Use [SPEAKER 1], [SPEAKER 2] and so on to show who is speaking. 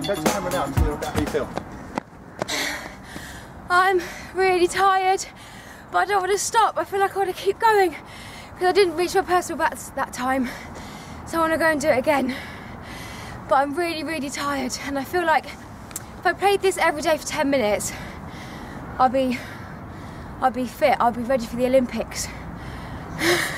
[SPEAKER 1] Touch the camera now and tell me how you feel.
[SPEAKER 2] I'm really tired, but I don't want to stop. I feel like I want to keep going because I didn't reach my personal best that time, so I want to go and do it again. But I'm really, really tired, and I feel like if I played this every day for 10 minutes, I'll be fit. I'll be ready for the Olympics.